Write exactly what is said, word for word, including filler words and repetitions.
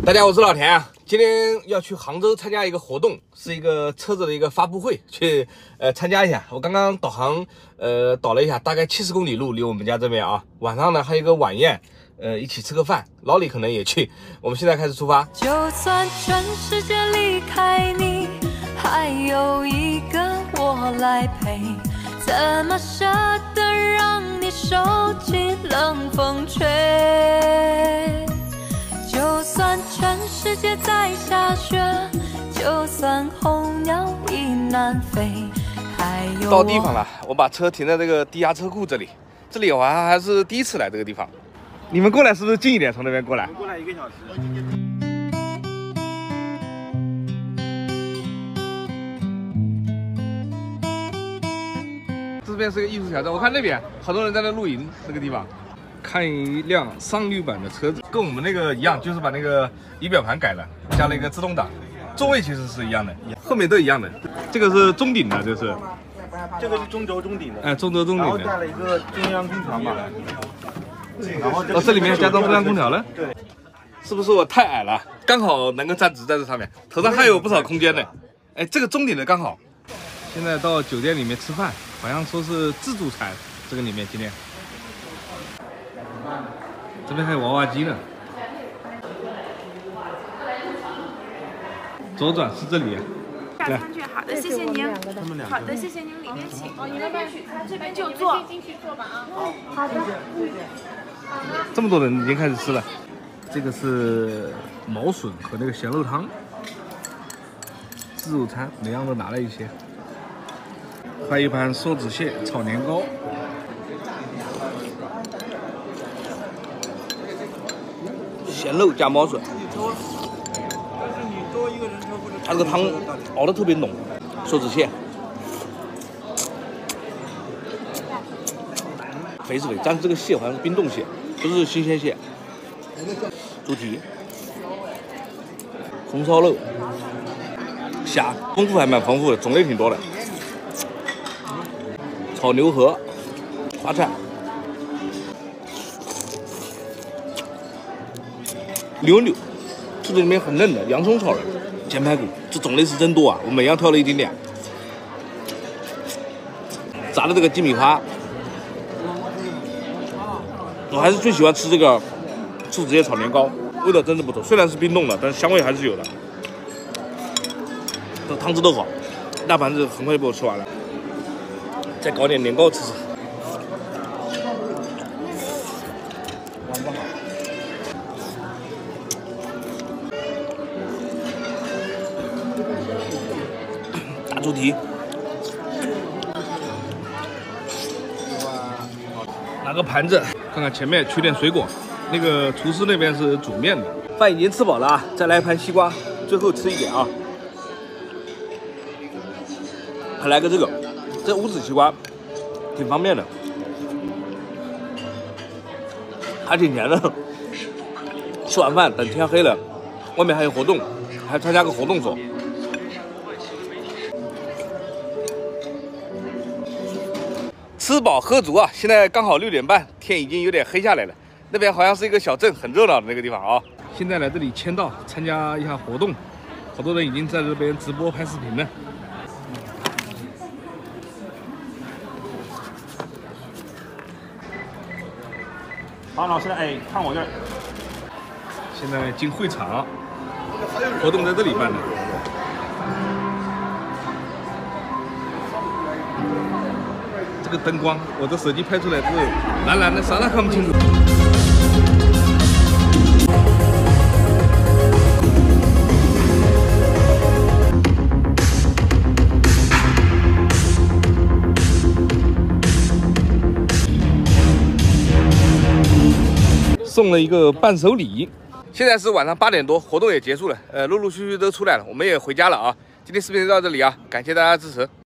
大家好，我是老田啊，今天要去杭州参加一个活动，是一个车子的一个发布会，去呃参加一下。我刚刚导航呃导了一下，大概七十公里路离我们家这边啊。晚上呢还有一个晚宴，呃一起吃个饭，老李可能也去。我们现在开始出发。 就算全世界离开你，还有一个我来陪，怎么舍得让你受尽冷风吹？就算全世界在下雪，就算候鸟已南飞，还有到地方了，我把车停在这个低压车库这里。这里我还还是第一次来这个地方。你们过来是不是近一点？从那边过来？ 过来一个小时。 这边是个艺术小镇，我看那边好多人在那露营，那个地方。看一辆商旅版的车子，跟我们那个一样，就是把那个仪表盘改了，加了一个自动挡，座位其实是一样的，后面都一样的。这个是中顶的，这是， 这个是中轴中顶的， 哎，中轴中顶的， 然后带了一个中央空调嘛，然后哦，这里面加装中央空调了， 对， 是不是我太矮了，刚好能够站直在这上面，头上还有不少空间呢。哎，这个中顶的刚好。现在到酒店里面吃饭，好像说是自助餐，这个里面今天。这边还有娃娃机呢。左转是这里。 下餐具，好的，谢谢您。好的，谢谢您，里面请。哦，你那边取餐，这边就坐。进去坐吧啊。好的。 这么多人已经开始吃了。这个是毛笋和那个咸肉汤。自助餐，每样都拿了一些。还有一盘梭子蟹炒年糕。咸肉加毛笋，它这个汤熬得特别浓，梭子蟹，肥是肥，但是这个蟹好像是冰冻蟹，不是新鲜蟹。猪蹄、红烧肉、虾，丰富还蛮丰富的，种类挺多的。炒牛河、花菜。牛柳，这里面很嫩的洋葱炒的咸排骨，这种类是真多啊！我每样挑了一丁点。炸的这个鸡米花，我还是最喜欢吃这个醋子蟹炒年糕，味道真的不错。虽然是冰冻的，但是香味还是有的。这汤汁都好，一大盘子很快就被我吃完了。再搞点年糕吃吃。猪蹄，拿个盘子，看看前面取点水果。那个厨师那边是煮面的。饭已经吃饱了啊，再来一盘西瓜，最后吃一点啊。还来个这个，这无籽西瓜，挺方便的，还挺甜的。吃完饭等天黑了，外面还有活动，还参加个活动所。吃饱喝足啊！现在刚好六点半，天已经有点黑下来了。那边好像是一个小镇，很热闹的那个地方啊。现在来这里签到，参加一下活动，好多人已经在这边直播拍视频了。 好，老师，哎，看我这儿。 现在进会场，活动在这里办的。这个灯光，我的手机拍出来是蓝蓝的，啥都看不清楚。送了一个伴手礼。现在是晚上八点多，活动也结束了，呃，陆陆续续都出来了，我们也回家了啊。今天视频就到这里啊，感谢大家支持。